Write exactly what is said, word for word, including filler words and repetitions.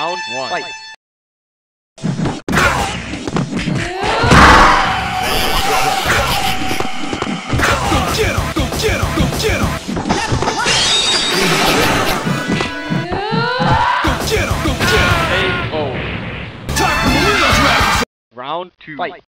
Round one. Fight. Get him! Go get him! Go get him! Go get him! Go get him! K O. Time for Marino Dragons! Round two. Fight.